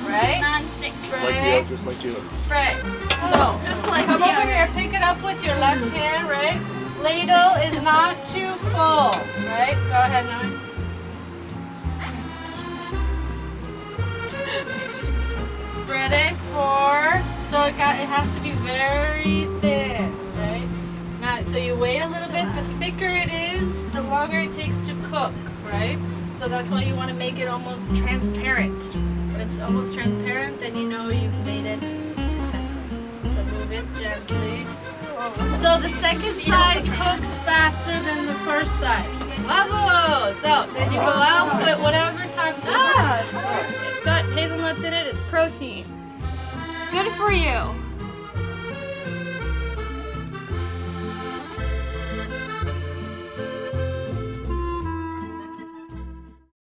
right? Non-stick. Spray. Just like you. Spray. So, Just like come over deodorant. here, pick it up with your left hand, right? Ladle is not too full, right? Go ahead, Noe. Spread it, pour. So it has to be very thin, right? Now, so you wait a little bit. The thicker it is, the longer it takes to cook, right? So that's why you want to make it almost transparent. When it's almost transparent, then you know you've made it successfully. So move it gently. So the second side cooks faster than the first side. Bravo! So then you go out, put whatever type of it's got hazelnuts in it, it's protein. It's good for you.